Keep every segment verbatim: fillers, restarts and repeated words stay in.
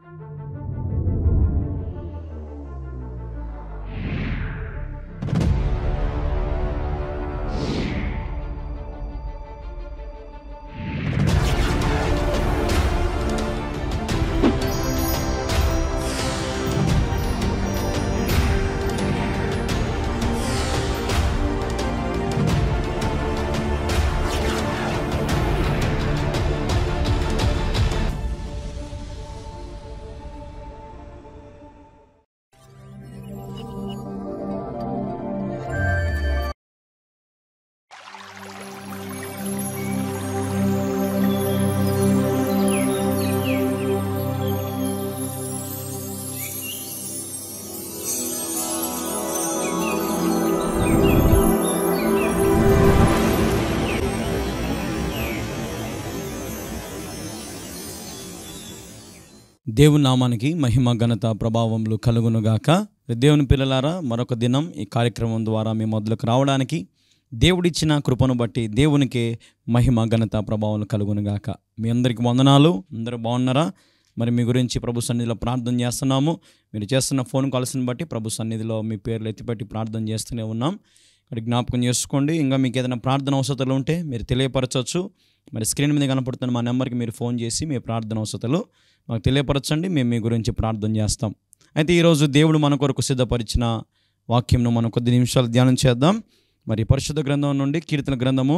దేవుని నామానికి మహిమ ఘనత ప్రభావములు కలుగునుగాక. దేవుని పిల్లలారా, మరొక దినం ఈ కార్యక్రమం ద్వారా మీ మొదలుకు రావడానికి దేవుడిచ్చిన కృపను బట్టి దేవునికే మహిమ ఘనత ప్రభావం కలుగునుగాక. మీ అందరికీ వందనాలు. అందరూ బాగున్నారా? మరి మీ గురించి ప్రభు సన్నిధిలో ప్రార్థన చేస్తున్నాము. మీరు చేస్తున్న ఫోన్ కాల్స్ని బట్టి ప్రభు సన్నిధిలో మీ పేర్లు ఎత్తిపెట్టి ప్రార్థన చేస్తూనే ఉన్నాం. ఇక్కడ జ్ఞాపకం చేసుకోండి. ఇంకా మీకు ఏదైనా ప్రార్థన అవసరాలు ఉంటే మీరు తెలియపరచవచ్చు. మరి స్క్రీన్ మీద కనపడుతున్న మా నెంబర్కి మీరు ఫోన్ చేసి మీ ప్రార్థన అవసరాలు మాకు తెలియపరచండి. మేము మీ గురించి ప్రార్థన చేస్తాం. అయితే ఈరోజు దేవుడు మన కొరకు సిద్ధపరిచిన వాక్యంను మనం కొద్ది నిమిషాలు ధ్యానం చేద్దాం. మరి పరిశుద్ధ గ్రంథం నుండి కీర్తన గ్రంథము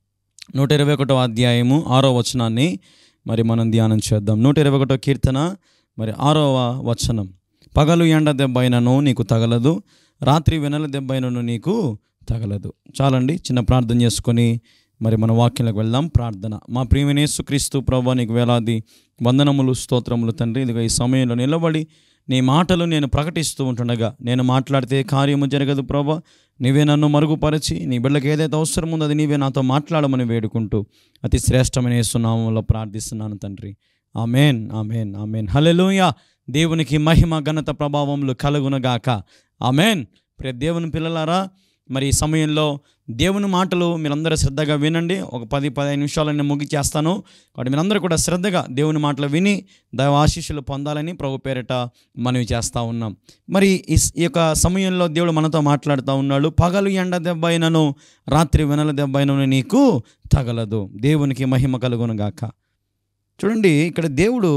నూట ఇరవై ఒకటో అధ్యాయము ఆరో వచనాన్ని మరి మనం ధ్యానం చేద్దాం. నూట ఇరవై ఒకటో కీర్తన మరి ఆరవ వచనం. పగలు ఎండ దెబ్బైనను నీకు తగలదు, రాత్రి వెనల దెబ్బైనను నీకు తగలదు. చాలండి, చిన్న ప్రార్థన చేసుకొని మరి మన వాక్యంలోకి వెళ్దాం. ప్రార్థన. మా ప్రియమైన యేసుక్రీస్తు ప్రభువా, నీకు వేలాది వందనములు, స్తోత్రములు తండ్రి. ఇదిగో ఈ సమయంలో నిలబడి నీ మాటలు నేను ప్రకటిస్తూ ఉంటుండగా నేను మాట్లాడితే కార్యము జరగదు ప్రభువా. నీవే నన్ను మరుగుపరచి నీ బిడ్డలకు ఏదైతే అవసరం ఉందో అది నీవే నాతో మాట్లాడమని వేడుకుంటూ అతి శ్రేష్టమైన యేసు నామములో ప్రార్థిస్తున్నాను తండ్రి. ఆమేన్, ఆమేన్, ఆమేన్. హల్లెలూయా. దేవునికి మహిమ ఘనత ప్రభావములు కలుగునగాక. ఆమేన్. ప్రియ దేవుని పిల్లలారా, మరి ఈ సమయంలో దేవుని మాటలు మీరందరూ శ్రద్ధగా వినండి. ఒక పది పదిహేను నిమిషాలు నేను ముగిచేస్తాను. కాబట్టి మీరందరూ కూడా శ్రద్ధగా దేవుని మాటలు విని దైవ ఆశీస్సులు పొందాలని ప్రభు పేరిట మనవి చేస్తూ ఉన్నాం. మరి ఈ యొక్క సమయంలో దేవుడు మనతో మాట్లాడుతూ ఉన్నాడు. పగలు ఎండ దెబ్బైనను రాత్రి వెనల దెబ్బైనను నీకు తగలదు. దేవునికి మహిమ కలుగునుగాక. చూడండి, ఇక్కడ దేవుడు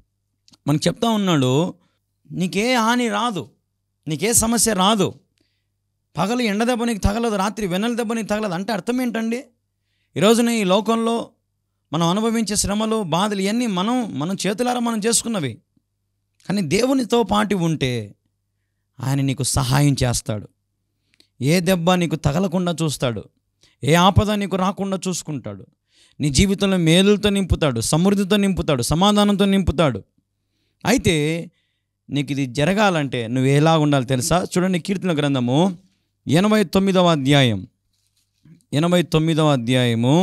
మనకు చెప్తా ఉన్నాడు, నీకే హాని రాదు, నీకే సమస్య రాదు. పగలు ఎండ దెబ్బ నీకు తగలదు, రాత్రి వెన్నెల దెబ్బ నీకు తగలదు. అంటే అర్థం ఏంటండి? ఈరోజున ఈ లోకంలో మనం అనుభవించే శ్రమలు, బాధలు ఇవన్నీ మనం మనం చేతులారా మనం చేసుకున్నవి. కానీ దేవునితో పాటు ఉంటే ఆయన నీకు సహాయం చేస్తాడు. ఏ దెబ్బ నీకు తగలకుండా చూస్తాడు, ఏ ఆపద నీకు రాకుండా చూసుకుంటాడు. నీ జీవితంలో మేలులతో నింపుతాడు, సమృద్ధితో నింపుతాడు, సమాధానంతో నింపుతాడు. అయితే నీకు ఇది జరగాలంటే నువ్వు ఎలా ఉండాలి తెలుసా? చూడండి, కీర్తన గ్రంథము ఎనభై తొమ్మిదవ అధ్యాయం ఎనభై తొమ్మిదవ అధ్యాయము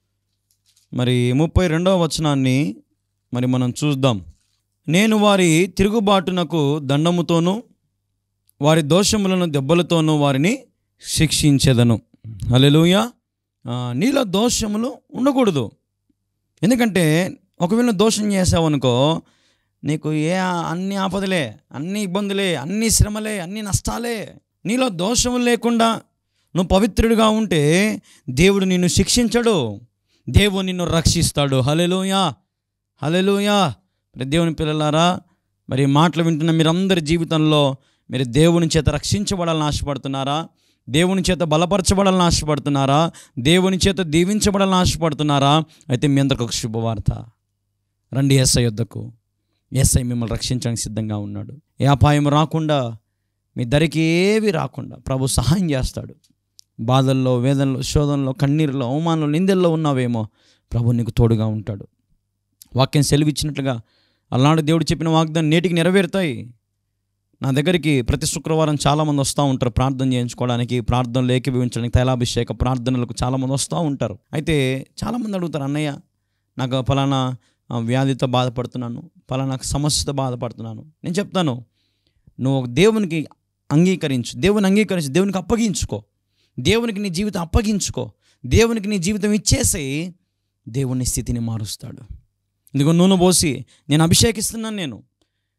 మరి ముప్పై రెండవ వచనాన్ని మరి మనం చూద్దాం. నేను వారి తిరుగుబాటునకు దండముతోనూ వారి దోషములను దెబ్బలతోనూ వారిని శిక్షించెదను. హల్లెలూయా. నీలో దోషములు ఉండకూడదు. ఎందుకంటే ఒకవేళ దోషం చేసావనుకో, నీకు ఏ అన్ని ఆపదలే, అన్ని ఇబ్బందులే, అన్ని శ్రమలే, అన్ని నష్టాలే. నీలో దోషం లేకుండా నువ్వు పవిత్రుడిగా ఉంటే దేవుడు నిన్ను శిక్షించడు, దేవుడు నిన్ను రక్షిస్తాడు. హల్లెలూయా, హల్లెలూయా. దేవుని పిల్లలారా, మరి మాటలు వింటున్న మీరందరి జీవితంలో మీరు దేవుని చేత రక్షించబడాలని ఆశపడుతున్నారా? దేవుని చేత బలపరచబడాలని ఆశపడుతున్నారా? దేవుని చేత దీవించబడాలని ఆశపడుతున్నారా? అయితే మీ అందరికి ఒక శుభవార్త. రండి యేసయ్య యొద్దకు. యేసయ్య మిమ్మల్ని రక్షించడానికి సిద్ధంగా ఉన్నాడు. ఏ అపాయం రాకుండా, మీ దరికి ఏవి రాకుండా ప్రభు సహాయం చేస్తాడు. బాధల్లో, వేదనలో, శోధనలో, కన్నీరులో, అవమానంలో, నిందల్లో ఉన్నావేమో, ప్రభు నీకు తోడుగా ఉంటాడు. వాక్యం సెలవిచ్చినట్లుగా అలనాడు దేవుడు చెప్పిన వాగ్దానం నేటికి నెరవేరుతాయి. నా దగ్గరికి ప్రతి శుక్రవారం చాలామంది వస్తూ ఉంటారు ప్రార్థన చేయించుకోవడానికి, ప్రార్థనలు ఏకీభవించడానికి, తైలాభిషేక ప్రార్థనలకు చాలామంది వస్తూ ఉంటారు. అయితే చాలామంది అడుగుతారు, అన్నయ్య నాకు ఫలానా వ్యాధితో బాధపడుతున్నాను, ఫలానా సమస్యతో బాధపడుతున్నాను. నేను చెప్తాను, నువ్వు దేవునికి అంగీకరించు, దేవుని అంగీకరించు, దేవునికి అప్పగించుకో, దేవునికి నీ జీవితం అప్పగించుకో, దేవునికి నీ జీవితం ఇచ్చేసి దేవుని స్థితిని మారుస్తాడు. ఇదిగో నూనె పోసి నేను అభిషేకిస్తున్నాను, నేను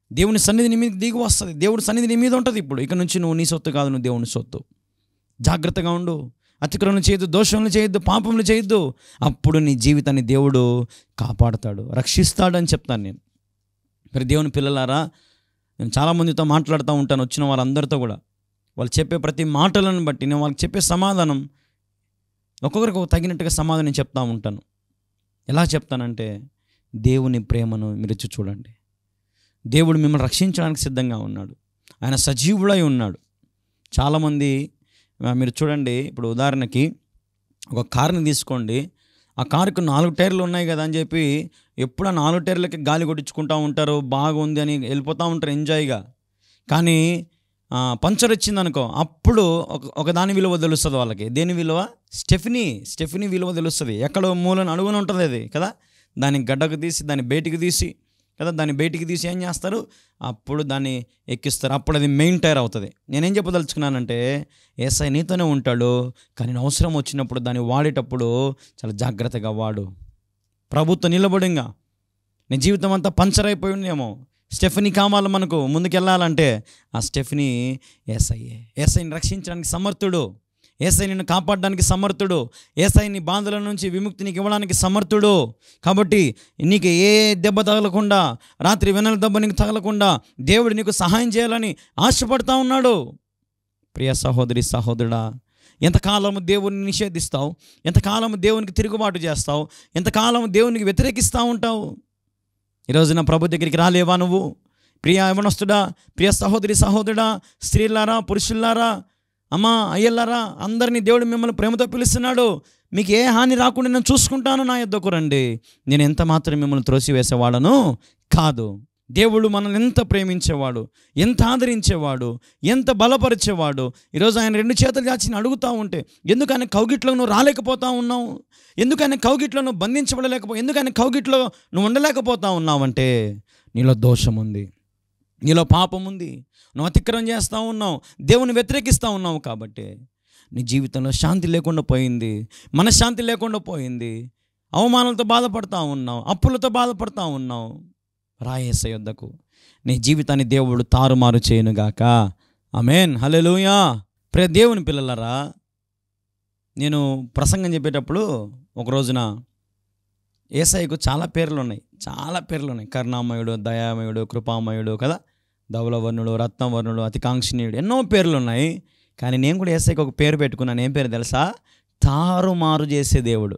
దేవుని సన్నిధి నీ మీద దిగి వస్తుంది. దేవుడి సన్నిధి నీ మీద ఉంటుంది. ఇప్పుడు ఇక నుంచి నువ్వు నీ సొత్తు కాదు, నువ్వు దేవుని సొత్తు. జాగ్రత్తగా ఉండు. అతిక్రమణ చేయొద్దు, దోషములు చేయొద్దు, పాపములు చేయొద్దు. అప్పుడు నీ జీవితాన్ని దేవుడు కాపాడుతాడు, రక్షిస్తాడు అని చెప్తాను నేను. మరి దేవుని పిల్లలారా, నేను చాలామందితో మాట్లాడుతూ ఉంటాను, వచ్చిన వాళ్ళందరితో కూడా. వాళ్ళు చెప్పే ప్రతి మాటలను బట్టి నేను వాళ్ళకి చెప్పే సమాధానం ఒక్కొక్కరికి తగినట్టుగా సమాధానం చెప్తూ ఉంటాను. ఎలా చెప్తానంటే, దేవుని ప్రేమను మీరు వచ్చి చూడండి. దేవుడు మిమ్మల్ని రక్షించడానికి సిద్ధంగా ఉన్నాడు. ఆయన సజీవుడై ఉన్నాడు. చాలామంది మీరు చూడండి, ఇప్పుడు ఉదాహరణకి ఒక కారుని తీసుకోండి. ఆ కారుకు నాలుగు టైర్లు ఉన్నాయి కదా అని చెప్పి ఎప్పుడు ఆ నాలుగు టైర్లకి గాలి కొట్టించుకుంటూ ఉంటారు, బాగుంది అని వెళ్ళిపోతూ ఉంటారు ఎంజాయ్గా. కానీ పంచర్ వచ్చింది అనుకో, అప్పుడు ఒక ఒక దాని విలువ తెలుస్తుంది వాళ్ళకి. దేని విలువ? స్టెఫినీ స్టెఫినీ విలువ తెలుస్తుంది. ఎక్కడో మూలని అడుగున ఉంటుంది అది కదా. దాన్ని గడ్డకు తీసి దాన్ని బయటికి తీసి కదా దాన్ని బయటికి తీసి ఏం చేస్తారు, అప్పుడు దాన్ని ఎక్కిస్తారు. అప్పుడు అది మెయిన్ టైర్ అవుతుంది. నేనేం చెప్పదలుచుకున్నానంటే, యేసయ్య నీతోనే ఉంటాడు, కానీ అవసరం వచ్చినప్పుడు దాన్ని వాడేటప్పుడు చాలా జాగ్రత్తగా వాడు. ప్రభుత్వం నిలబడింగా నీ జీవితం అంతా పంచర్ అయిపోయి ఉందేమో, స్టెఫనీ కావాలి మనకు ముందుకెళ్ళాలంటే, ఆ స్టెఫనీ యేసయ్యే. యేసయ్యని రక్షించడానికి సమర్థుడు, యేసయ్య నిన్ను కాపాడడానికి సమర్థుడు, యేసయ్య నీ బాధల నుంచి విముక్తి నీకు ఇవ్వడానికి సమర్థుడు. కాబట్టి నీకు ఏ దెబ్బ తగలకుండా, రాత్రి వెన్నెల దెబ్బ నీకు తగలకుండా దేవుడు నీకు సహాయం చేయాలని ఆశపడతా ఉన్నాడు. ప్రియ సహోదరి సహోదరుడా, ఎంతకాలము దేవుని నిషేధిస్తావు, ఎంతకాలము దేవునికి తిరుగుబాటు చేస్తావు, ఎంతకాలము దేవునికి వ్యతిరేకిస్తూ ఉంటావు. ఈరోజు నా ప్రభు దగ్గరికి రాలేవా నువ్వు? ప్రియ యవనస్తుడా, ప్రియ సహోదరి సహోదరుడా, స్త్రీలారా, పురుషులారా, అమ్మా, అయ్యలారా, అందరినీ దేవుడు మిమ్మల్ని ప్రేమతో పిలుస్తున్నాడు. మీకు ఏ హాని రాకుండా నేను చూసుకుంటాను, నా యొద్దకు రండి, నేను ఎంత మాత్రం మిమ్మల్ని త్రోసివేసేవాడను కాదు. దేవుడు మనల్ని ఎంత ప్రేమించేవాడు, ఎంత ఆదరించేవాడు, ఎంత బలపరిచేవాడు. ఈరోజు ఆయన రెండు చేతులు చాచి అడుగుతూ ఉంటే, ఎందుకు ఆయన కౌగిట్లో నువ్వు రాలేకపోతా ఉన్నావు, ఎందుకు ఆయన కౌగిట్లో నువ్వు బంధించబడలేకపో, ఎందుకు ఆయన కౌగిట్లో నువ్వు ఉండలేకపోతా ఉన్నావంటే, నీలో దోషం ఉంది, నీలో పాపం ఉంది, నువ్వు అతిక్రమం చేస్తూ ఉన్నావు, దేవుని వ్యతిరేకిస్తూ ఉన్నావు. కాబట్టి నీ జీవితంలో శాంతి లేకుండా పోయింది, మనశ్శాంతి లేకుండా పోయింది, అవమానాలతో బాధపడతా ఉన్నావు, అప్పులతో బాధపడతా ఉన్నావు. రా యేసయ్య యొద్దకు, నీ జీవితాన్ని దేవుడు తారుమారు చేయనుగాక. ఆమేన్, హల్లెలూయా. ప్రియ దేవుని పిల్లలారా, నేను ప్రసంగం చెప్పేటప్పుడు ఒక రోజున యేసయ్యకు చాలా పేర్లు ఉన్నాయి, చాలా పేర్లు ఉన్నాయి. కరుణామయుడు, దయామయుడు, కృపామయుడు కదా, ధవలవర్ణుడు, రత్నవర్ణుడు, అతికాంక్షణీయుడు, ఎన్నో పేర్లు ఉన్నాయి. కానీ నేను కూడా యేసయ్యకు ఒక పేరు పెట్టుకున్నాను. ఏం పేరు తెలుసా? తారుమారు చేసే దేవుడు.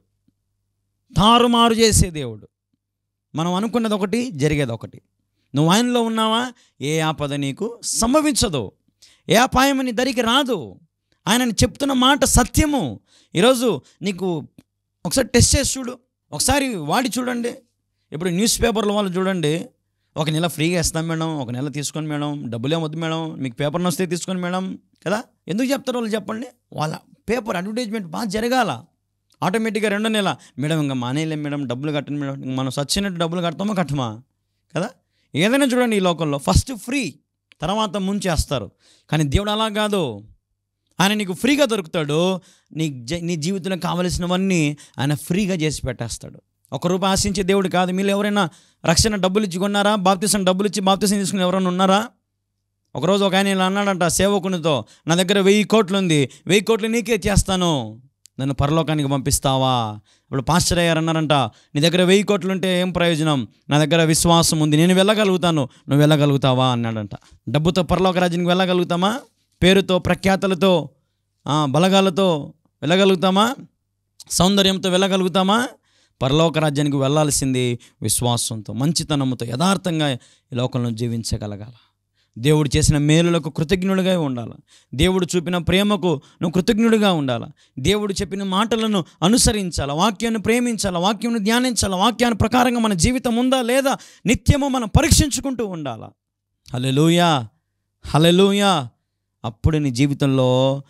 తారుమారు చేసే దేవుడు. మనం అనుకున్నది ఒకటి, జరిగేది ఒకటి. నువ్వు ఆయనలో ఉన్నావా, ఏ ఆపద నీకు సంభవించదు, ఏ అపాయం నీ దరికి రాదు. ఆయనని చెప్తున్న మాట సత్యము. ఈరోజు నీకు ఒకసారి టెస్ట్ చేసి చూడు, ఒకసారి వాడి చూడండి. ఇప్పుడు న్యూస్ పేపర్ల వాళ్ళు చూడండి, ఒక నెల ఫ్రీగా ఇస్తాం మేడం, ఒక నెల తీసుకొని మేడం, డబ్బులు ఏమొద్దు మేడం, మీకు పేపర్ని వస్తే తీసుకొని మేడం కదా. ఎందుకు చెప్తారు వాళ్ళు చెప్పండి? వాళ్ళ పేపర్ అడ్వర్టైజ్మెంట్ బాగా జరగాల. ఆటోమేటిక్గా రెండో నెల మేడం ఇంకా మానేయలేం మేడం, డబ్బులు కట్టండి మేడం. మనం సచ్చినట్టు డబ్బులు కడతామో కట్టమా కదా. ఏదైనా చూడండి ఈ లోకంలో ఫస్ట్ ఫ్రీ, తర్వాత ముంచేస్తారు. కానీ దేవుడు అలా కాదు. ఆయన నీకు ఫ్రీగా దొరుకుతాడు. నీ నీ జీవితంలో కావలసినవన్నీ ఆయన ఫ్రీగా చేసి పెట్టేస్తాడు. ఒక రూపాయి ఆశించే దేవుడు కాదు. మీరు ఎవరైనా రక్షణ డబ్బులు ఇచ్చి కొన్నారా? బాప్తిసం డబ్బులు ఇచ్చి బాప్తిసం తీసుకుని ఎవరైనా ఉన్నారా? ఒకరోజు ఒక ఆయన ఇలా అన్నాడంట సేవకునితో, నా దగ్గర వెయ్యి కోట్లు ఉంది, వెయ్యి కోట్లు నీకే చేస్తాను, నన్ను పరలోకానికి పంపిస్తావా? ఇప్పుడు పాస్టర్ అయ్యారు అన్నారంట, నీ దగ్గర వెయ్యి కోట్లు ఉంటే ఏం ప్రయోజనం, నా దగ్గర విశ్వాసం ఉంది, నేను వెళ్ళగలుగుతాను, నువ్వు వెళ్ళగలుగుతావా అన్నాడంట. డబ్బుతో పరలోక రాజ్యానికి వెళ్ళగలుగుతామా? పేరుతో, ప్రఖ్యాతలతో, బలగాలతో వెళ్ళగలుగుతామా? సౌందర్యంతో వెళ్ళగలుగుతామా? పరలోక రాజ్యానికి వెళ్ళాల్సింది విశ్వాసంతో, మంచితనంతో, యథార్థంగా ఈ లోకంలో జీవించగలగాల. దేవుడు చేసిన మేలులకు కృతజ్ఞుడిగా ఉండాలి. దేవుడు చూపిన ప్రేమకు నువ్వు కృతజ్ఞుడిగా ఉండాలి. దేవుడు చెప్పిన మాటలను అనుసరించాలి, వాక్యాన్ని ప్రేమించాలి, వాక్యాన్ని ధ్యానించాలి, వాక్యాన్ని ప్రకారంగా మన జీవితం ఉందా లేదా నిత్యము మనం పరీక్షించుకుంటూ ఉండాలి. హల్లెలూయా, హల్లెలూయా. అప్పుడు నీ జీవితంలో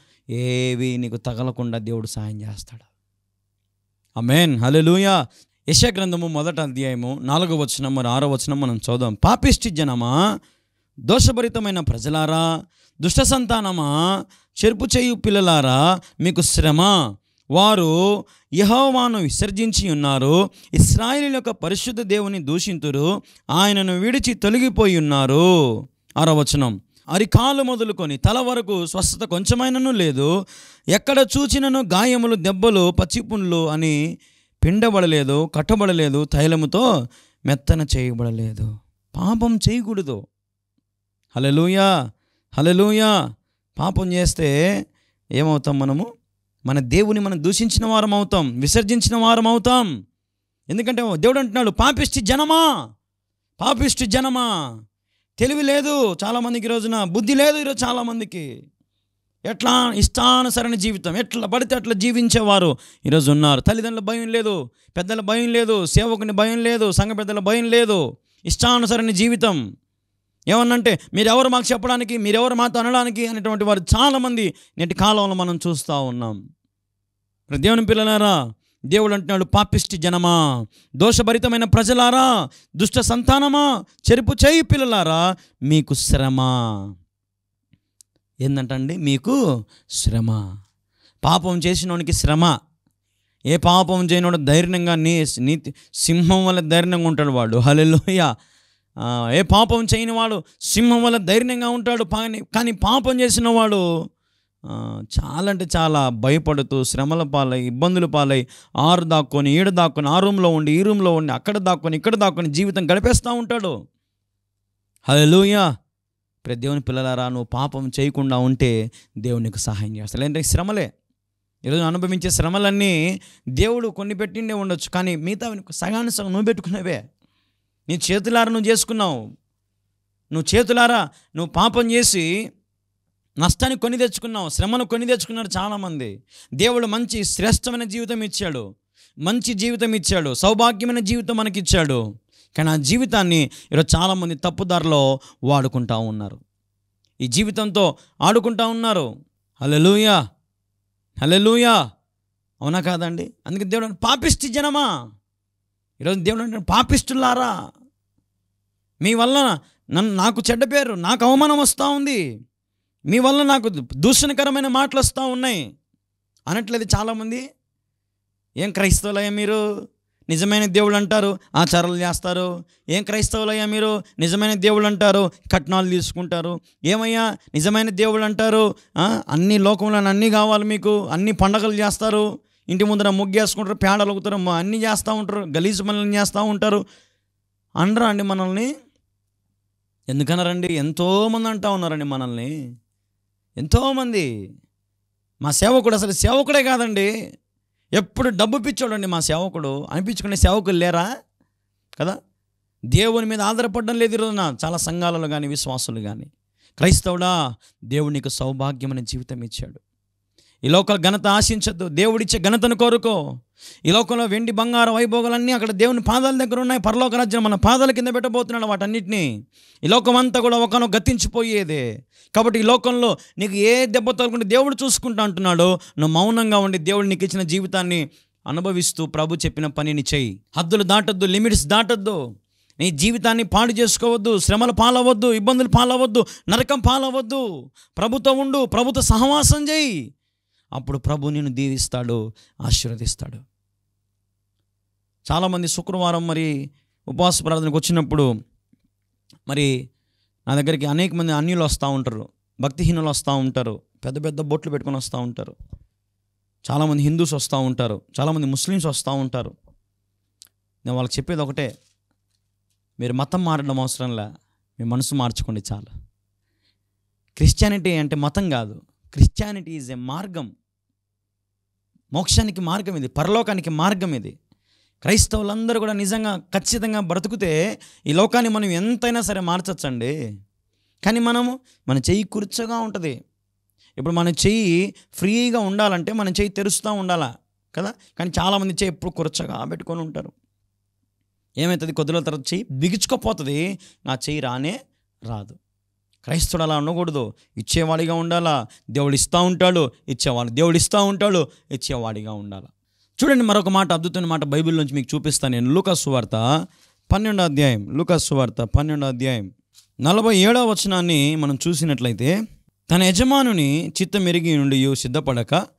ఏవి నీకు తగలకుండా దేవుడు సాయం చేస్తాడు. ఆమేన్, హల్లెలూయా. యెషయా గ్రంథము మొదటి అధ్యాయము నాలుగో వచనం మరి ఆరో వచనం మనం చదుదాం. పాపిష్టి జనమా, దోషభరితమైన ప్రజలారా, దుష్ట సంతానమా, చెరుపు చేయు పిల్లలారా, మీకు శ్రమ, వారు యెహోవాను విసర్జించి ఉన్నారు, ఇశ్రాయేలు యొక్క పరిశుద్ధ దేవుని దూషింతురు, ఆయనను విడిచి తొలగిపోయి ఉన్నారు. ఆరో వచనం, అరికాలు మొదలుకొని తల వరకు స్వస్థత కొంచెమైనను లేదు, ఎక్కడ చూచినను గాయములు, దెబ్బలు, పచ్చిపుండ్లు అని పిండబడలేదు, కట్టబడలేదు, తైలముతో మెత్తన చేయబడలేదు. పాపం చేయకూడదు. హల్లెలూయా, హల్లెలూయా. పాపం చేస్తే ఏమవుతాం మనము? మన దేవుని మనం దూషించిన వారం అవుతాం, విసర్జించిన వారం అవుతాం. ఎందుకంటే దేవుడు అంటున్నాడు, పాపిష్టి జనమా, పాపిష్టి జనమా. తెలివి లేదు చాలామందికి, రోజున బుద్ధి లేదు ఈరోజు చాలామందికి. ఎట్లా ఇష్టానుసరణ జీవితం, ఎట్లా పడితే అట్లా జీవించేవారు ఈరోజు ఉన్నారు. తల్లిదండ్రుల భయం లేదు, పెద్దల భయం లేదు, సేవకుని భయం లేదు, సంఘ పెద్దల భయం లేదు. ఇష్టానుసరణ జీవితం. ఏమన్నంటే మీరెవరు మాకు చెప్పడానికి, మీరెవరు మాతో అనడానికి అనేటువంటి వారు చాలామంది నేటి కాలంలో మనం చూస్తూ ఉన్నాం. దేవుని పిల్లలారా, దేవుడు అంటున్నాడు, పాపిష్టి జనమా, దోషభరితమైన ప్రజలారా, దుష్ట సంతానమా, చెరుపు చేయి పిల్లలారా, మీకు శ్రమ. ఏంటంటండి? మీకు శ్రమ. పాపం చేసినోనికి శ్రమ. ఏ పాపం చేయనోడు ధైర్యంగా నీ నీతి సింహం వల్ల ధైర్యంగా ఉంటాడు వాడు. హల్లెలూయా. ఏ పాపం చేయని వాడు సింహం వల్ల ధైర్యంగా ఉంటాడు. కానీ కానీ పాపం చేసిన వాడు చాలా అంటే చాలా భయపడుతూ శ్రమల పాలై, ఇబ్బందుల పాలై, ఆరు దాక్కొని ఈడ దాక్కొని, ఆ రూమ్లో ఉండి ఈ రూమ్లో ఉండి, అక్కడ దాక్కొని ఇక్కడ దాక్కొని జీవితం గడిపేస్తూ ఉంటాడు. హల్లెలూయా. ప్రతి దేవుని పిల్లలారా, నువ్వు పాపం చేయకుండా ఉంటే దేవుడు నీకు సహాయం చేస్తాడు. లేదంటే శ్రమలే, ఈరోజు అనుభవించే శ్రమలన్నీ దేవుడు కొన్ని పెట్టిండే ఉండొచ్చు, కానీ మిగతా సగాన్ని సగం నువ్వు పెట్టుకునేవే. నీ చేతులారా నువ్వు చేసుకున్నావు. నువ్వు చేతులారా నువ్వు పాపం చేసి నష్టాన్ని కొని తెచ్చుకున్నావు, శ్రమను కొని తెచ్చుకున్నారు చాలామంది. దేవుడు మంచి శ్రేష్టమైన జీవితం ఇచ్చాడు, మంచి జీవితం ఇచ్చాడు, సౌభాగ్యమైన జీవితం మనకిచ్చాడు. కానీ ఆ జీవితాన్ని ఈరోజు చాలామంది తప్పుదారిలో వాడుకుంటూ ఉన్నారు, ఈ జీవితంతో ఆడుకుంటూ ఉన్నారు. హల్లెలూయా, హల్లెలూయా. అవునా కాదండి? అందుకే దేవుడు పాపిష్టి జనమా, ఈరోజు దేవుడు అంటే పాపిష్టులారా, మీ వల్ల నన్ను నాకు చెడ్డ పేరు, నాకు అవమానం వస్తూ ఉంది, మీ వల్ల నాకు దూషణకరమైన మాటలు వస్తూ ఉన్నాయి అనట్లేదు చాలామంది. ఏం క్రైస్తవులయ్యా మీరు, నిజమైన దేవుళ్ళు అంటారు, ఆచారాలు చేస్తారు. ఏం క్రైస్తవులయ్యా మీరు, నిజమైన దేవుళ్ళు అంటారు, కట్నాలు తీసుకుంటారు. ఏమయ్యా నిజమైన దేవుళ్ళు అంటారు, అన్ని లోకంలో అన్నీ కావాలి మీకు, అన్ని పండగలు చేస్తారు, ఇంటి ముందర ముగ్గేసుకుంటారు, పేడలు అవుతారు, అన్నీ చేస్తూ ఉంటారు, గలీజు పనులను చేస్తూ ఉంటారు అనరా అండి మనల్ని? ఎందుకన్నారండి? ఎంతోమంది అంటూ ఉన్నారండి మనల్ని, ఎంతోమంది. మా సేవకుడు అసలు సేవకుడే కాదండి, ఎప్పుడు డబ్బు పిచ్చోడండి మా సేవకుడు అనిపించుకునే సేవకులు లేరా కదా? దేవుని మీద ఆధారపడడం లేదు ఈరోజున చాలా సంఘాలలో కానీ, విశ్వాసులు కానీ. క్రైస్తవుడా, దేవుడు నీకు సౌభాగ్యమైన జీవితం ఇచ్చాడు. ఈ లోక ఘనత ఆశించద్దు, దేవుడిచ్చే ఘనతను కోరుకో. ఈ లోకంలో వెండి బంగారు వైభోగాలన్నీ అక్కడ దేవుని పాదాల దగ్గర ఉన్నాయి. పరలోక రాజ్యం మన పాదాల కింద పెట్టబోతున్నాడు వాటన్నిటినీ. ఈ లోకం అంతా కూడా ఒకనో గతించిపోయేదే. కాబట్టి ఈ లోకంలో నీకు ఏ దెబ్బ తగులుకుంటే దేవుడు చూసుకుంటా అంటున్నాడు. నువ్వు మౌనంగా ఉండి దేవుడు నీకు ఇచ్చిన జీవితాన్ని అనుభవిస్తూ ప్రభు చెప్పిన పనిని చెయ్యి. హద్దులు దాటొద్దు, లిమిట్స్ దాటొద్దు. నీ జీవితాన్ని పాడు చేసుకోవద్దు, శ్రమలు పాలవద్దు, ఇబ్బందులు పాలవద్దు, నరకం పాలవద్దు. ప్రభుతో ఉండు, ప్రభుతో సహవాసం చేయి. అప్పుడు ప్రభు నిన్ను దీవిస్తాడు, ఆశీర్వదిస్తాడు. చాలామంది శుక్రవారం మరి ఉపవాస ప్రార్థనకు వచ్చినప్పుడు మరి నా దగ్గరికి అనేక మంది అన్యులు వస్తూ ఉంటారు, భక్తిహీనులు వస్తూ ఉంటారు, పెద్ద పెద్ద బొట్లు పెట్టుకొని వస్తూ ఉంటారు. చాలామంది హిందూస్ వస్తూ ఉంటారు, చాలామంది ముస్లిమ్స్ వస్తూ ఉంటారు. నేను వాళ్ళకి చెప్పేది ఒకటే, మీరు మతం మారడం అవసరంలే, మీ మనసు మార్చుకోండి చాలు. క్రిస్టియానిటీ అంటే మతం కాదు, క్రిస్టియానిటీ ఈజ్ ఎ మార్గం. మోక్షానికి మార్గం ఇది, పరలోకానికి మార్గం ఇది. క్రైస్తవులందరూ కూడా నిజంగా ఖచ్చితంగా బ్రతుకుతే ఈ లోకాన్ని మనం ఎంతైనా సరే మార్చచ్చండి. కానీ మనము మన చెయ్యి కుర్చగా ఉంటుంది. ఇప్పుడు మన చెయ్యి ఫ్రీగా ఉండాలంటే మన చెయ్యి తెరుస్తూ ఉండాలా కదా? కానీ చాలామంది చెయ్యి ఎప్పుడు కుర్చగా పెట్టుకొని ఉంటారు. ఏమవుతుంది? కొద్ది రోజుల తర్వాత చెయ్యి బిగుచుకోపోతుంది, నా చెయ్యి రానే రాదు. క్రైస్తవుడు అలా ఉండకూడదు, ఇచ్చేవాడిగా ఉండాలా. దేవుడు ఇస్తూ ఉంటాడు, ఇచ్చేవాడు, దేవుడు ఇస్తూ ఉంటాడు, ఇచ్చేవాడిగా ఉండాలి. చూడండి, మరొక మాట, అద్భుతమైన మాట బైబిల్ నుంచి మీకు చూపిస్తాను నేను. లూకా సువార్త పన్నెండో అధ్యాయం, లూకా సువార్త పన్నెండో అధ్యాయం నలభై ఏడవ వచనాన్ని మనం చూసినట్లయితే, తన యజమానుని చిత్తం ఎరిగి నుండి సిద్ధపడక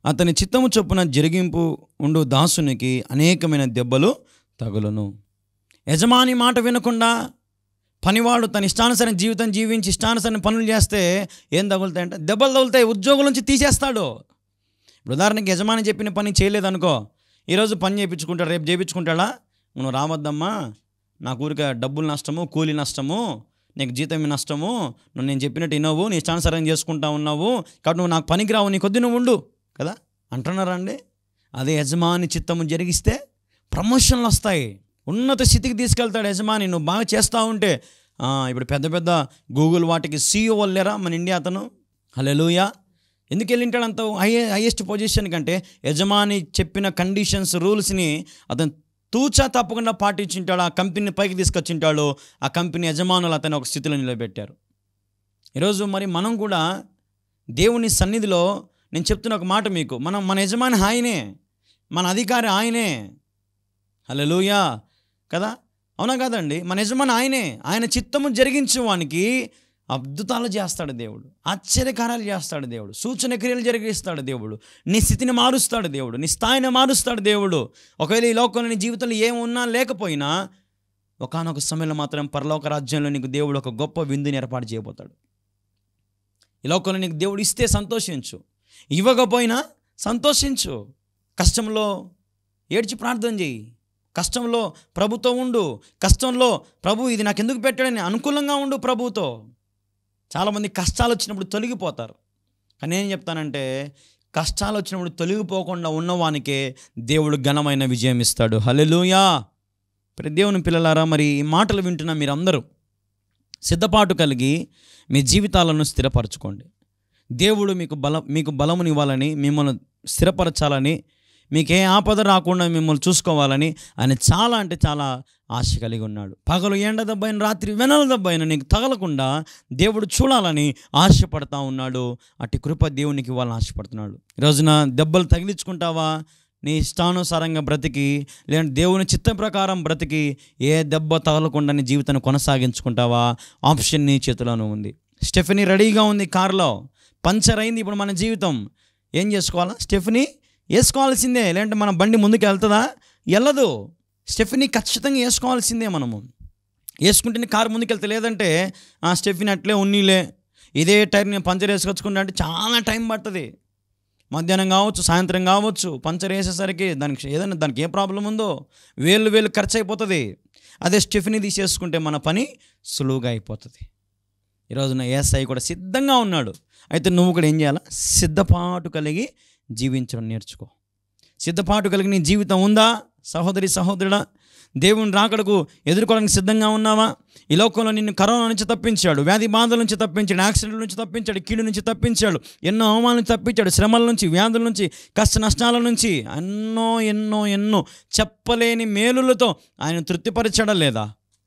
అతని చిత్తము చొప్పున జరిగింపు ఉండు దాసునికి అనేకమైన దెబ్బలు తగులును. యజమాని మాట వినకుండా పనివాడు తన ఇష్టానుసరైన జీవితం జీవించి ఇష్టానుసరైన పనులు చేస్తే ఏం తగులుతాయంటే దెబ్బలు తగులుతాయి, ఉద్యోగం నుంచి తీసేస్తాడు. ఇప్పుడు ఉదాహరణకి యజమాని చెప్పిన పని చేయలేదనుకో, ఈరోజు పని చేయించుకుంటాడు, రేపు చేయించుకుంటాడా, నువ్వు రావద్దమ్మా, నా ఊరిక డబ్బులు నష్టము, కూలీ నష్టము, నీకు జీతం నష్టము, నువ్వు నేను చెప్పినట్టు వినవు, నీ ఇష్టానుసరం చేసుకుంటా ఉన్నావు, కాబట్టి నువ్వు నాకు పనికి రావు, నీ కొద్ది నువ్వు ఉండు కదా అంటున్నారా అండి. అదే యజమాని చిత్తము జరిగిస్తే ప్రమోషన్లు వస్తాయి, ఉన్నత స్థితికి తీసుకెళ్తాడు యజమాని. నువ్వు బాగా చేస్తూ ఉంటే ఇప్పుడు పెద్ద పెద్ద గూగుల్ వాటికి సీఈఓ లేరా మన ఇండియా అతను, హల్లెలూయా. ఎందుకు వెళ్ళింటాడు అంత హై హైయెస్ట్ పొజిషన్ కంటే? యజమాని చెప్పిన కండిషన్స్ రూల్స్ని అతను తూచా తప్పకుండా పాటించుంటాడు, ఆ కంపెనీని పైకి తీసుకొచ్చింటాడు, ఆ కంపెనీ యజమానులు అతను ఒక స్థితిలో నిలబెట్టారు. ఈరోజు మరి మనం కూడా దేవుని సన్నిధిలో, నేను చెప్తున్న ఒక మాట మీకు, మనం మన యజమాని ఆయనే, మన అధికారి ఆయనే, హల్లెలూయా కదా, అవునా కాదండి? మన యజమాని ఆయనే. ఆయన చిత్తము జరిగించేవానికి అద్భుతాలు చేస్తాడు దేవుడు, ఆశ్చర్యకార్యాలు చేస్తాడు దేవుడు, సూచన క్రియలు జరిగిస్తాడు దేవుడు, నీ స్థితిని మారుస్తాడు దేవుడు, నీ స్థాయిని మారుస్తాడు దేవుడు. ఒకవేళ ఈ లోకంలో నీ జీవితంలో ఏమున్నా లేకపోయినా ఒకానొక సమయంలో మాత్రం పరలోక రాజ్యంలో నీకు దేవుడు ఒక గొప్ప విందుని ఏర్పాటు చేయబోతాడు. ఈ లోకంలో నీకు దేవుడు ఇస్తే సంతోషించు, ఇవ్వకపోయినా సంతోషించు. కష్టంలో ఏడ్చి ప్రార్థన చేయి, కష్టంలో ప్రభుతో ఉండు, కష్టంలో ప్రభు ఇది నాకు ఎందుకు పెట్టాడని అనుకూలంగా ఉండు ప్రభుతో. చాలామంది కష్టాలు వచ్చినప్పుడు తొలగిపోతారు, కానీ ఏం చెప్తానంటే కష్టాలు వచ్చినప్పుడు తొలగిపోకుండా ఉన్నవానికే దేవుడు ఘనమైన విజయం ఇస్తాడు. హల్లెలూయా. ప్రతి దేవుని పిల్లలారా, మరి ఈ మాటలు వింటున్న మీరందరూ సిద్ధపాటు కలిగి మీ జీవితాలను స్థిరపరచుకోండి. దేవుడు మీకు బల మీకు బలమునివ్వాలని, మిమ్మల్ని స్థిరపరచాలని, మీకు ఏ ఆపద రాకుండా మిమ్మల్ని చూసుకోవాలని ఆయన చాలా అంటే చాలా ఆశ కలిగి ఉన్నాడు. పగలు ఎండ దెబ్బైన, రాత్రి వెనల దెబ్బైన నీకు తగలకుండా దేవుడు చూడాలని ఆశపడతా ఉన్నాడు. అట్టి కృప దేవునికి ఇవ్వాలని ఆశపడుతున్నాడు. ఈరోజున దెబ్బలు తగిలించుకుంటావా? నీ ఇష్టానుసారంగా బ్రతికి, లేదంటే దేవుని చిత్త ప్రకారం బ్రతికి ఏ దెబ్బ తగలకుండా నీ జీవితాన్ని కొనసాగించుకుంటావా? ఆప్షన్ నీ చేతిలోనే ఉంది. స్టెఫనీ రెడీగా ఉంది, కారులో పంచర్ అయింది, ఇప్పుడు మన జీవితం ఏం చేసుకోవాలా? స్టెఫనీ వేసుకోవాల్సిందే, లేదంటే మన బండి ముందుకు వెళ్తుందా? వెళ్ళదు. స్టెఫనీ ఖచ్చితంగా వేసుకోవాల్సిందే. మనము వేసుకుంటేనే కారు ముందుకు వెళ్తే, లేదంటే ఆ స్టెఫనీ అట్లే ఉన్నీలే, ఇదే టైర్ నేను పంచర్ వేసుకొచ్చుకుంటా అంటే చాలా టైం పడుతుంది. మధ్యాహ్నం కావచ్చు, సాయంత్రం కావచ్చు, పంచర్ వేసేసరికి దానికి ఏదైనా దానికి ఏ ప్రాబ్లం ఉందో వేలు వేలు ఖర్చు అయిపోతుంది. అదే స్టెఫనీ తీసేసుకుంటే మన పని సులువుగా అయిపోతుంది. ఈరోజున ఏసై కూడా సిద్ధంగా ఉన్నాడు. అయితే నువ్వు కూడా ఏం చేయాలా? సిద్ధపాటు కలిగి జీవించడం నేర్చుకో. సిద్ధపాటు కలిగి నీ జీవితం ఉందా? సహోదరి సహోదరుడా, దేవుని రాకడకు ఎదుర్కోవడానికి సిద్ధంగా ఉన్నావా? ఈ లోకంలో నిన్ను కరోనా నుంచి తప్పించాడు, వ్యాధి బాధల నుంచి తప్పించాడు, యాక్సిడెంట్ల నుంచి తప్పించాడు, కీడు నుంచి తప్పించాడు, ఎన్నో అవమానాల నుంచి తప్పించాడు, శ్రమల నుంచి, వ్యాధుల నుంచి, కష్ట నష్టాల నుంచి, ఎన్నో ఎన్నో ఎన్నో చెప్పలేని మేలులతో ఆయన తృప్తిపరిచాడా లేదా?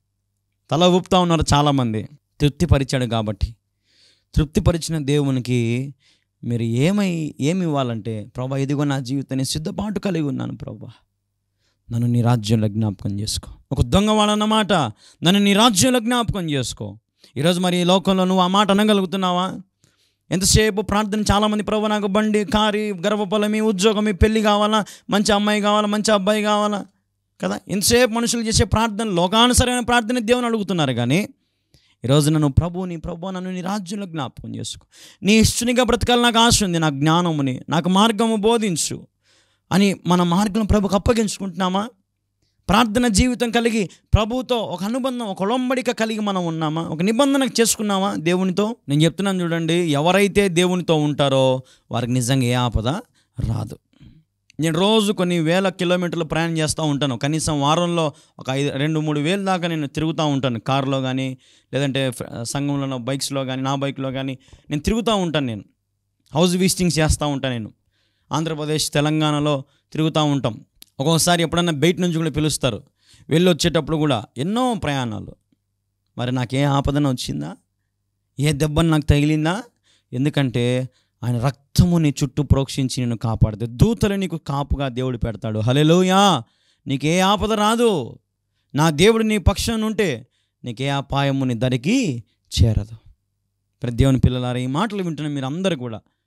తల ఊపుతా ఉన్నారు చాలామంది. తృప్తిపరిచాడు కాబట్టి, తృప్తిపరిచిన దేవునికి మీరు ఏమై ఏమి ఇవ్వాలంటే, ప్రభా ఇదిగో నా జీవితాన్ని సిద్ధపాటు కలిగి ఉన్నాను ప్రభా, నన్ను నీ రాజ్యంలో జ్ఞాపకం చేసుకో. ఒక దొంగవాడన్నమాట, నన్ను నీ రాజ్యంలో జ్ఞాపకం చేసుకో. ఈరోజు మరి ఈ లోకంలో నువ్వు ఆ మాట అనగలుగుతున్నావా? ఎంతసేపు ప్రార్థన. చాలామంది ప్రభు నాకు బండి, కారి, గర్భఫలమి, ఉద్యోగం, పెళ్ళి కావాలా, మంచి అమ్మాయి కావాలా, మంచి అబ్బాయి కావాలా కదా. ఎంతసేపు మనుషులు చేసే ప్రార్థన, లోకానుసరైన ప్రార్థన దేవుని అడుగుతున్నారు. కానీ ఈరోజు నన్ను ప్రభుని ప్రభు నన్ను నీ రాజ్యంలో జ్ఞాపకం చేసుకో, నీ ఇష్టనిగా బ్రతకాలి, నాకు ఆశ ఉంది, నాకు జ్ఞానముని, నాకు మార్గము బోధించు అని మన మార్గం ప్రభుకు అప్పగించుకుంటున్నామా? ప్రార్థన జీవితం కలిగి ప్రభుతో ఒక అనుబంధం, ఒక ఒడంబడిక కలిగి మనం ఉన్నామా? ఒక నిబంధన చేసుకున్నామా దేవునితో? నేను చెప్తున్నాను చూడండి, ఎవరైతే దేవునితో ఉంటారో వారికి నిజంగా ఏ ఆపద రాదు. నేను రోజు కొన్ని వేల కిలోమీటర్లు ప్రయాణం చేస్తూ ఉంటాను. కనీసం వారంలో ఒక ఐదు రెండు మూడు వేల దాకా నేను తిరుగుతూ ఉంటాను. కారులో కానీ, లేదంటే సంఘంలో బైక్స్లో కానీ, నా బైక్లో కానీ నేను తిరుగుతూ ఉంటాను. నేను హౌస్ విజిటింగ్స్ చేస్తూ ఉంటాను. నేను ఆంధ్రప్రదేశ్, తెలంగాణలో తిరుగుతూ ఉంటాం. ఒక్కొక్కసారి ఎప్పుడన్నా బయట నుంచి కూడా పిలుస్తారు, వెళ్ళి వచ్చేటప్పుడు కూడా ఎన్నో ప్రయాణాలు. మరి నాకే ఆపదన వచ్చిందా? ఏ దెబ్బను నాకు తగిలిందా? ఎందుకంటే ఆయన రక్తము నీ చుట్టూ ప్రోక్షించి నిన్ను కాపాడుతుంది. దూతలు నీకు కాపుగా దేవుడు పెడతాడు. హల్లెలూయా. నీకే ఆపద రాదు. నా దేవుడు నీ పక్షాన ఉంటే నీకే అపాయము నీ దరికి చేరదు. ప్రతి దేవుని పిల్లలారా, ఈ మాటలు వింటున్న మీరు అందరూ కూడా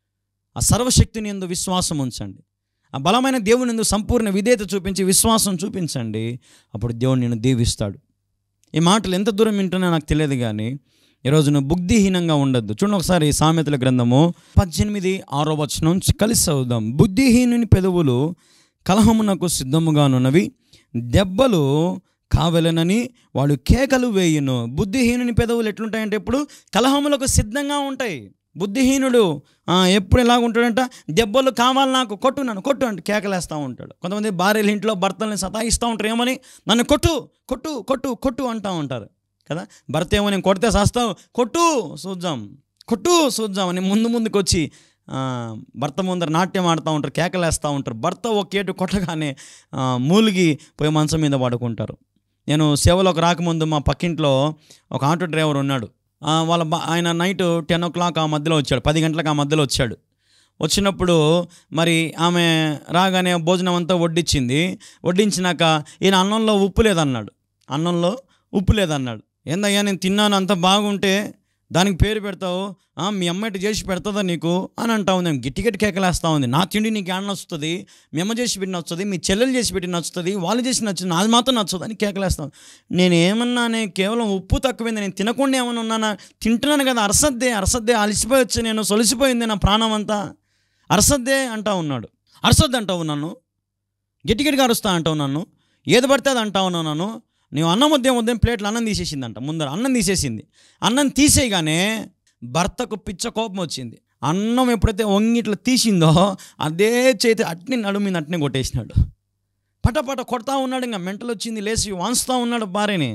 ఆ సర్వశక్తిని యందు విశ్వాసం ఉంచండి. ఆ బలమైన దేవుని యందు సంపూర్ణ విధేయత చూపించి విశ్వాసం చూపించండి. అప్పుడు దేవుడు నిన్ను దీవిస్తాడు. ఈ మాటలు ఎంత దూరం వింటున్నా నాకు తెలియదు, కానీ ఈరోజు నువ్వు బుద్ధిహీనంగా ఉండొద్దు. చూడండి ఒకసారి సామెతల గ్రంథము పద్దెనిమిది ఆరో వచనం కలిసి చదువుదాం. బుద్ధిహీనుని పెదవులు కలహమునకు సిద్ధముగానున్నవి, దెబ్బలు కావలెనని వాడు కేకలు వేయును. బుద్ధిహీనుని పెదవులు ఎట్లుంటాయంటే ఎప్పుడు కలహములకు సిద్ధంగా ఉంటాయి. బుద్ధిహీనుడు ఎప్పుడు ఎలాగ ఉంటాడంట, దెబ్బలు కావాలి నాకు, కొట్టు నన్ను కొట్టు అంటే కేకలేస్తూ ఉంటాడు. కొంతమంది భార్యలు ఇంట్లో భర్తల్ని సతాయిస్తూ ఉంటారు. ఏమని? నన్ను కొట్టు కొట్టు కొట్టు కొట్టు అంటూ ఉంటారు కదా. భర్త ఏమో నేను కొడితే చేస్తావు, కొట్టు చూద్దాం కొట్టు చూద్దాం అని ముందు ముందుకు వచ్చి భర్త ముందర నాట్యం ఆడుతూ ఉంటారు, కేకలేస్తూ ఉంటారు. భర్త ఒకేటు కొట్టగానే మూలిగి పోయి మంచం మీద పడుకుంటారు. నేను సేవలోకి రాకముందు మా పక్కింట్లో ఒక ఆటో డ్రైవర్ ఉన్నాడు. వాళ్ళ ఆయన నైట్ టెన్ ఓ క్లాక్ ఆ మధ్యలో వచ్చాడు, పది గంటలకు ఆ మధ్యలో వచ్చాడు. వచ్చినప్పుడు మరి ఆమె రాగానే భోజనం అంతా వడ్డించింది. వడ్డించినాక ఈయన అన్నంలో ఉప్పు లేదన్నాడు. అన్నంలో ఉప్పు లేదన్నాడు. ఏందయ్యా నేను తిన్నాను అంత బాగుంటే దానికి పేరు పెడతావు, మీ అమ్మ ఇటు చేసి పెడతాదా నీకు అని అంటా ఉంది. గిట్టి గట్టి కేకలేస్తూ ఉంది. నా తిండి నీకు ఏడ నచ్చుతుంది, మీ అమ్మ చేసి పెట్టి నచ్చుతుంది, మీ చెల్లెలు చేసి పెట్టి నచ్చుతుంది, వాళ్ళు చేసి నచ్చుతుంది, అది మాత్రం నచ్చుతుంది అని కేకలేస్తాను. నేను ఏమన్నానే, కేవలం ఉప్పు తక్కువైంది, నేను తినకుండా ఏమన్నా ఉన్నానా? తింటున్నాను కదా, అరసద్దే అరసద్దే అలసిపోయి వచ్చి నేను సొలిసిపోయింది నా ప్రాణం అంతా, అరసద్దే అంటా ఉన్నాడు. అరసద్దు అంటావు నన్ను, గట్టి గట్టిగా అరుస్తా అంటావు నన్ను, ఏది పడితే అది అంటా ఉన్నావు నన్ను. నీవు అన్నం వద్దే వద్దే ప్లేట్లు అన్నం తీసేసిందంట. ముందర అన్నం తీసేసింది. అన్నం తీసేయగానే భర్తకు పిచ్చ కోపం వచ్చింది. అన్నం ఎప్పుడైతే వంగిట్లో తీసిందో అదే చేతి అట్ని నడుమింది అట్నే కొట్టేసినాడు. పటపట కొడతా ఉన్నాడు. ఇంకా మెంటలు వచ్చింది, లేచి వాంచుతూ ఉన్నాడు భార్యని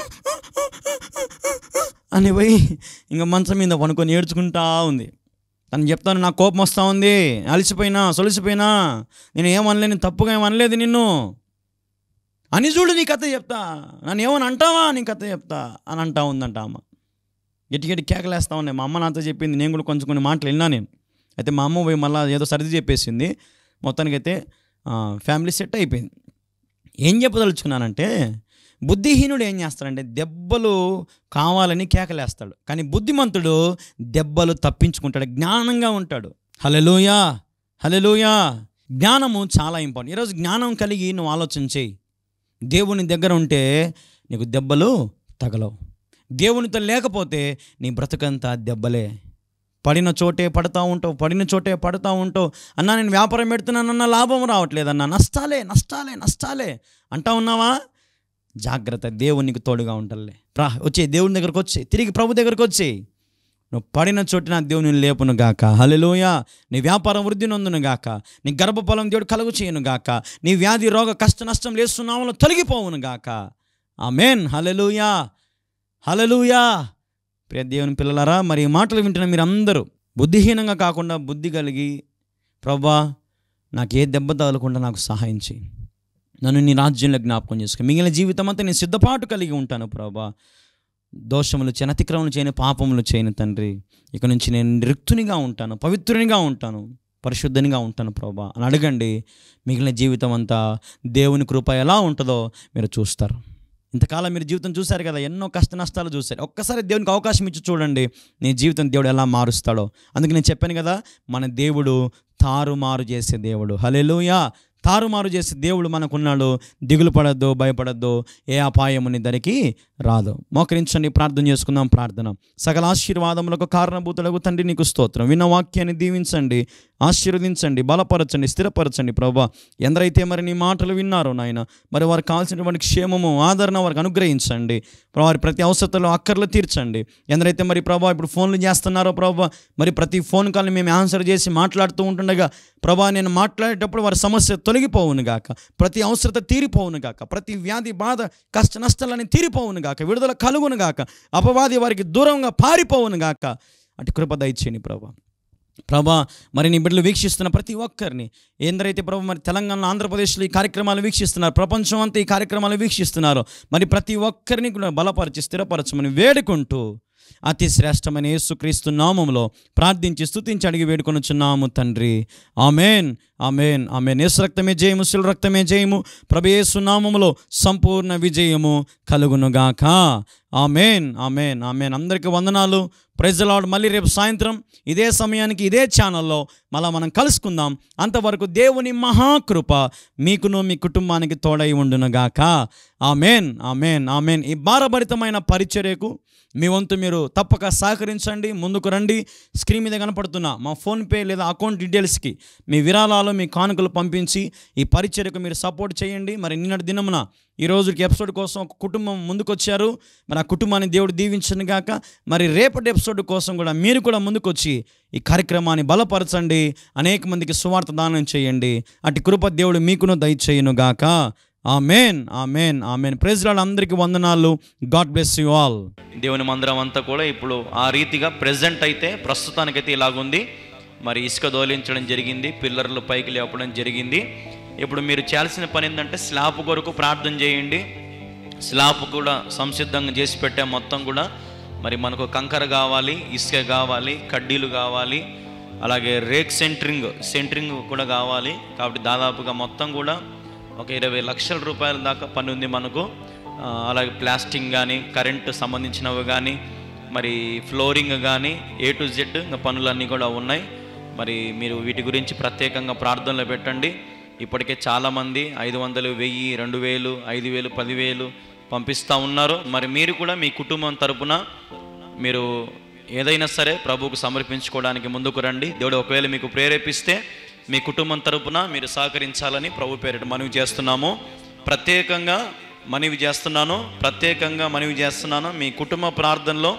అని పోయి ఇంకా మంచం మీద పనుకొని ఏడ్చుకుంటా ఉంది. తను చెప్తాను, నాకు కోపం వస్తూ ఉంది, అలసిపోయినా సొలిసిపోయినా, నేను ఏమనలేదు, తప్పుగా ఏమనలేదు నిన్ను అని చూడు, నీ కథ చెప్తా, నన్ను ఏమని అంటావా, నీ కథ చెప్తా అని అంటా ఉందంట అమ్మ. గట్టి గట్టి కేకలేస్తూ ఉన్నాయి. మా అమ్మ నాతో చెప్పింది, నేను కూడా కొంచెం కొన్ని మాటలు విన్నా నేను. అయితే మా అమ్మ పోయి మళ్ళీ ఏదో సర్ది చెప్పేసింది. మొత్తానికైతే ఫ్యామిలీ సెట్ అయిపోయింది. ఏం చెప్పదలుచుకున్నానంటే, బుద్ధిహీనుడు ఏం చేస్తాడంటే దెబ్బలు కావాలని కేకలేస్తాడు, కానీ బుద్ధిమంతుడు దెబ్బలు తప్పించుకుంటాడు, జ్ఞానంగా ఉంటాడు. హల్లెలూయా హల్లెలూయా. జ్ఞానము చాలా ఇంపార్టెంట్. ఈరోజు జ్ఞానం కలిగి నువ్వు ఆలోచన చేయి. దేవుని దగ్గర ఉంటే నీకు దెబ్బలు తగలవు. దేవునితో లేకపోతే నీ బ్రతుకంతా దెబ్బలే. పడిన చోటే పడతా ఉంటావు, పడిన చోటే పడతా ఉంటావు. అన్నా నేను వ్యాపారం పెడుతున్నానన్నా లాభం రావట్లేదన్నా, నష్టాలే నష్టాలే నష్టాలే అంటా ఉన్నావా? జాగ్రత్త, దేవునికి తోడుగా ఉంటాలే. రా వచ్చే దేవుని దగ్గరకు వచ్చే, తిరిగి ప్రభు దగ్గరకు వచ్చే. నువ్వు పడిన చోటు నా దేవుని లేపును గాక. హల్లెలూయా. నీ వ్యాపారం వృద్ధి నొందును గాక. నీ గర్భఫలం దేవుడు కలుగు చేయను గాక. నీ వ్యాధి రోగ కష్ట నష్టం లేస్తున్నామో తొలగిపోవును గాక. ఆమేన్. హల్లెలూయా హల్లెలూయా. ప్రియ దేవుని పిల్లలారా, మరి ఈ మాటలు వింటున్న మీరు అందరూ బుద్ధిహీనంగా కాకుండా బుద్ధి కలిగి, ప్రభువా నాకు ఏ దెబ్బ తగలకుండా నాకు సహాయం చేయి, నన్ను నీ రాజ్యంలో జ్ఞాపకం చేసుకో, మిగిలిన జీవితం అంతా నేను సిద్ధపాటు కలిగి ఉంటాను ప్రభువా. దోషములు చేయని, అతిక్రమణలు చేయని, పాపములు చేయని తండ్రి, ఇక నుంచి నేను రిక్తునిగా ఉంటాను, పవిత్రునిగా ఉంటాను, పరిశుద్ధనిగా ఉంటాను ప్రభువా అని అడగండి. మిగిలిన జీవితం అంతా దేవుని కృప ఎలా ఉంటుందో మీరు చూస్తారు. ఇంతకాలం మీరు జీవితం చూశారు కదా, ఎన్నో కష్ట నష్టాలు చూశారు. ఒక్కసారి దేవునికి అవకాశం ఇచ్చి చూడండి, నీ జీవితం దేవుడు ఎలా మారుస్తాడో. అందుకే నేను చెప్పాను కదా, మన దేవుడు తారుమారు చేసే దేవుడు. హల్లెలూయా. తారుమారు చేసే దేవుడు మనకున్నాడు. దిగులు పడద్దు, భయపడద్దు, ఏ అపాయముని దరికి రాదు. మోకరించండి, ప్రార్థన చేసుకుందాం. ప్రార్థన. సకల ఆశీర్వాదములకు కారణభూతులకు తండ్రి నీకు స్తోత్రం. విన్న వాక్యాన్ని దీవించండి, ఆశీర్వదించండి, బలపరచండి, స్థిరపరచండి ప్రభువా. ఎందరైతే మరి నీ మాటలు విన్నారో నాయన, మరి వారికి కావాల్సినటువంటి క్షేమము, ఆదరణ వారికి అనుగ్రహించండి. వారి ప్రతి అవసరతలో అక్కర్లు తీర్చండి. ఎందరైతే మరి ప్రభా ఇప్పుడు ఫోన్లు చేస్తున్నారో ప్రభా, మరి ప్రతి ఫోన్ కాల్ని మేము ఆన్సర్ చేసి మాట్లాడుతూ ఉంటుండగా ప్రభా, నేను మాట్లాడేటప్పుడు వారి సమస్య తొలగిపోవును గాక, ప్రతి అవసరత తీరిపోవును గాక, ప్రతి వ్యాధి బాధ కష్ట నష్టాలని తీరిపోవును గాక, విడుదల కలుగును గాక, అపవాది వారికి దూరంగా పారిపోవును గాక. అటు కృప దయచేయండి ప్రభా. ప్రభా మరి నీ బిడ్డలు వీక్షిస్తున్న ప్రతి ఒక్కరిని, ఎందరైతే ప్రభు మరి తెలంగాణ, ఆంధ్రప్రదేశ్లో ఈ కార్యక్రమాలు వీక్షిస్తున్నారు, ప్రపంచం అంతా ఈ కార్యక్రమాలు వీక్షిస్తున్నారు, మరి ప్రతి ఒక్కరిని కూడా బలపరిచి స్థిరపరచమని వేడుకుంటూ అతి శ్రేష్టమైన యేసుక్రీస్తు నామములో ప్రార్థించి స్తుతించి అడిగి వేడుకొనుచున్నాము తండ్రి. Amen, amen, amen. యేసు రక్తమే జయము, శిలువ రక్తమే జయము. ప్రభు యేసు నామములో సంపూర్ణ విజయము కలుగునుగాక. Amen, amen, amen. అందరికీ వందనాలు. Praise the Lord. మళ్ళీ రేపు సాయంత్రం ఇదే సమయానికి ఇదే ఛానల్లో మళ్ళీ మనం కలుసుకుందాం. అంతవరకు దేవుని మహాకృప మీకును మీ కుటుంబానికి తోడై ఉండునుగాక. Amen, amen, amen. ఈ భారభరితమైన పరిచర్యకు మీ వంతు మీరు తప్పక సహకరించండి, ముందుకు రండి. స్క్రీన్ మీద కనపడుతున్న మా ఫోన్పే లేదా అకౌంట్ డీటెయిల్స్కి మీ విరాళాలు, మీ కానుకలు పంపించి ఈ పరిచర్యకు మీరు సపోర్ట్ చేయండి. మరి నిన్నటి దినమున ఈ రోజుకి ఎపిసోడ్ కోసం ఒక కుటుంబం ముందుకొచ్చారు. మరి ఆ కుటుంబాన్ని దేవుడు దీవించను గాక. మరి రేపటి ఎపిసోడ్ కోసం కూడా మీరు కూడా ముందుకొచ్చి ఈ కార్యక్రమాన్ని బలపరచండి. అనేక మందికి సువార్త దానం చేయండి. అటు కృప దేవుడు మీకును దయచేయును గాక. Amen, amen, amen. Praise Lord. అందరికీ వందనాలు. God bless you all. దేవుని మందిరం అంతా కూడా ఇప్పుడు ఆ రీతిగా ప్రెజెంట్ అయితే ప్రస్తుతానికైతే ఇలాగుంది. మరి ఇసుక దోలించడం జరిగింది, పిల్లర్లు పైకి లేపడం జరిగింది. ఇప్పుడు మీరు చేయాల్సిన పని ఏంటంటే స్లాబ్ కొరకు ప్రార్థన చేయండి. స్లాబ్ కూడా సంసిద్ధంగా చేసి పెట్టే మొత్తం కూడా మరి మనకు కంకర కావాలి, ఇసుక కావాలి, కడ్డీలు కావాలి, అలాగే రేక్ సెంటరింగ్ సెంటరింగ్ కూడా కావాలి. కాబట్టి దాదాపుగా మొత్తం కూడా ఒక ఇరవై లక్షల రూపాయల దాకా పని ఉంది మనకు. అలాగే ప్లాస్టింగ్ కానీ, కరెంటు సంబంధించినవి కానీ, మరి ఫ్లోరింగ్ కానీ, ఏ టు జెడ్ ఇంకా పనులన్నీ కూడా ఉన్నాయి. మరి మీరు వీటి గురించి ప్రత్యేకంగా ప్రార్థనలో పెట్టండి. ఇప్పటికే చాలామంది ఐదు వందలు, వెయ్యి, రెండు వేలు, ఐదు వేలు, పదివేలు పంపిస్తూ ఉన్నారు. మరి మీరు కూడా మీ కుటుంబం తరపున మీరు ఏదైనా సరే ప్రభువుకు సమర్పించుకోవడానికి ముందుకు రండి. దేవుడు ఒకవేళ మీకు ప్రేరేపిస్తే మీ కుటుంబం తరపున మీరు సహకరించాలని ప్రభు పేరిట మనవి చేస్తున్నాము. ప్రత్యేకంగా మనవి చేస్తున్నాను ప్రత్యేకంగా మనవి చేస్తున్నాను మీ కుటుంబ ప్రార్థనలో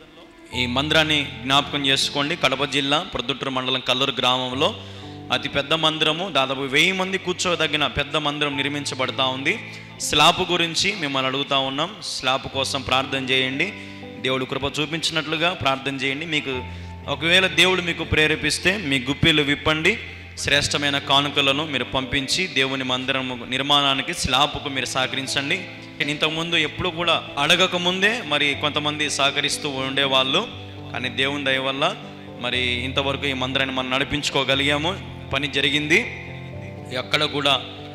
ఈ మందిరాన్ని జ్ఞాపకం చేసుకోండి. కడప జిల్లా ప్రొద్దుటూరు మండలం కల్లూరు గ్రామంలో అతి పెద్ద మందిరము, దాదాపు వెయ్యి మంది కూర్చోదగిన పెద్ద మందిరం నిర్మించబడతా ఉంది. స్లాబ్ గురించి మిమ్మల్ని అడుగుతూ ఉన్నాం. స్లాబ్ కోసం ప్రార్థన చేయండి. దేవుడు కృప చూపించినట్లుగా ప్రార్థన చేయండి. మీకు ఒకవేళ దేవుడు మీకు ప్రేరేపిస్తే మీ గుప్పిలు విప్పండి. శ్రేష్టమైన కానుకలను మీరు పంపించి దేవుని మందిరం నిర్మాణానికి స్లాబ్కు మీరు సహకరించండి. ఇంతకుముందు ఎప్పుడు కూడా అడగక ముందే మరి కొంతమంది సహకరిస్తూ ఉండేవాళ్ళు. కానీ దేవుని దయ వల్ల మరి ఇంతవరకు ఈ మందిరాన్ని మనం నడిపించుకోగలిగాము. పని జరిగింది. ఎక్కడ కూడా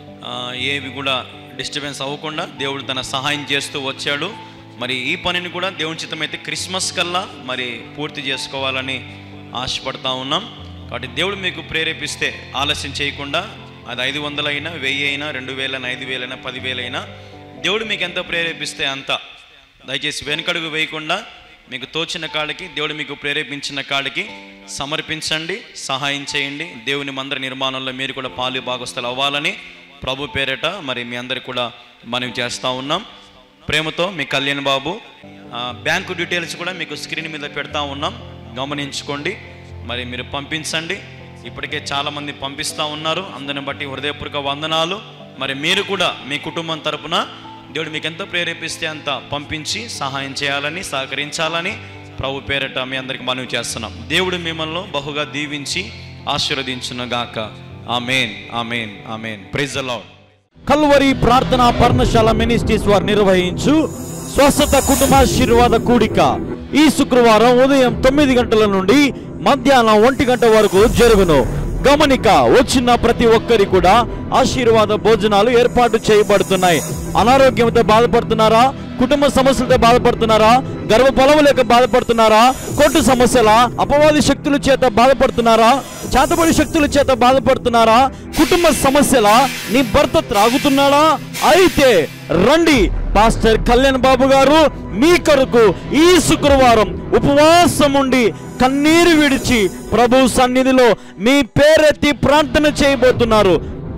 ఏవి కూడా డిస్టర్బెన్స్ అవ్వకుండా దేవుడు తన సహాయం చేస్తూ వచ్చాడు. మరి ఈ పనిని కూడా దేవుని చిత్తమైతే క్రిస్మస్ కల్లా మరి పూర్తి చేసుకోవాలని ఆశపడతా ఉన్నాం. కాబట్టి దేవుడు మీకు ప్రేరేపిస్తే ఆలస్యం చేయకుండా అది ఐదు వందలైనా, వెయ్యి అయినా, రెండు వేలైనా, ఐదు వేలైనా, పదివేలైనా దేవుడు మీకు ఎంత ప్రేరేపిస్తే అంత దయచేసి వెనుకడుగు వేయకుండా మీకు తోచిన కాడికి, దేవుడు మీకు ప్రేరేపించిన కాడికి సమర్పించండి, సహాయం చేయండి. దేవుని మందిర నిర్మాణంలో మీరు కూడా పాలు భాగస్థులు అవ్వాలని ప్రభు పేరిట మరి మీ అందరికి కూడా మనవి చేస్తూ ఉన్నాం. ప్రేమతో మీ కళ్యాణ్ బాబు. బ్యాంకు డీటెయిల్స్ కూడా మీకు స్క్రీన్ మీద పెడతా ఉన్నాం, గమనించుకోండి. మరి మీరు పంపించండి. ఇప్పటికే చాలామంది పంపిస్తూ ఉన్నారు. అందరిని బట్టి హృదయపూర్వక వందనాలు. మరి మీరు కూడా మీ కుటుంబం తరపున దేవుడు మీకు ఎంత ప్రేరేపిస్తే అంత పంపించి సహాయం చేయాలని, సహకరించాలని ప్రభు పేరిట మీ అందరికి మనవి చేస్తున్నాం. దేవుడు మిమ్మల్ని బహుగా దీవించి ఆశీర్వదించునుగాక. Amen, amen, amen. Praise the Lord. Calvary ప్రార్థనా పర్ణశాల మినిస్ట్రీస్ వారు నిర్వహించు స్వస్థత కుటుంబాశీర్వాద కూడిక ఈ శుక్రవారం ఉదయం తొమ్మిది గంటల నుండి మధ్యాహ్నం ఒంటి గంట వరకు జరుగును. గమనిక, వచ్చిన ప్రతి ఒక్కరి కూడా ఆశీర్వాద భోజనాలు ఏర్పాటు చేయబడుతున్నాయి. అనారోగ్యంతో బాధపడుతున్నారా? కుటుంబ సమస్యలతో బాధపడుతున్నారా? గర్భఫలము లేక బాధపడుతున్నారా? కోర్టు సమస్యల, అపవాది శక్తుల చేత బాధపడుతున్నారా? చేతబడి శక్తుల చేత బాధపడుతున్నారా? కుటుంబ సమస్యల, నీ భర్త త్రాగుతున్నాడా? అయితే రండి, పాస్టర్ కళ్యాణ్ బాబు గారు మీ కొరకు ఈ శుక్రవారం ఉపవాసం ఉండి కన్నీరు విడిచి ప్రభు సన్నిధిలో మీ పేరెత్తి ప్రార్థన చేయబోతున్నారు.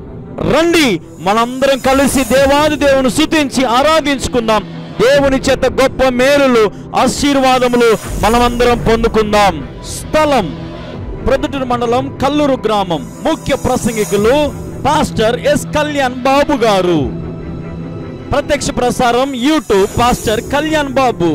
రండి, మనందరం కలిసి దేవాది దేవుని స్తుతించి ఆరాధించుకుందాం. దేవుని చేత గొప్ప మేలులు, ఆశీర్వాదములు మనమందరం పొందుకుందాం. స్థలం ప్రొద్దుటూరు మండలం కల్లూరు గ్రామం. ముఖ్య ప్రసంగికులు పాస్టర్ ఎస్ కళ్యాణ్ బాబు గారు. ప్రత్యక్ష ప్రసారం యూట్యూబ్ పాస్టర్ కళ్యాణ్ బాబు.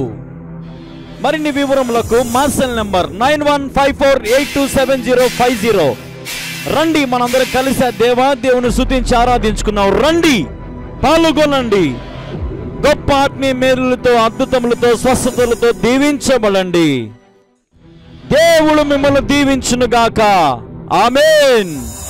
మరిన్ని వివరములకు మా cell number nine one five four eight two seven zero five zero. రండి, మనందరం కలిసి దేవా దేవుని స్తుతించి ఆరాధించుకున్నాం. రండి, పాల్గొనండి. గొప్ప ఆత్మీయ మేలులతో, అద్భుతములతో, స్వస్థతలతో దీవించబడండి. దేవుడు మిమ్మల్ని దీవించునుగాక. ఆమేన్.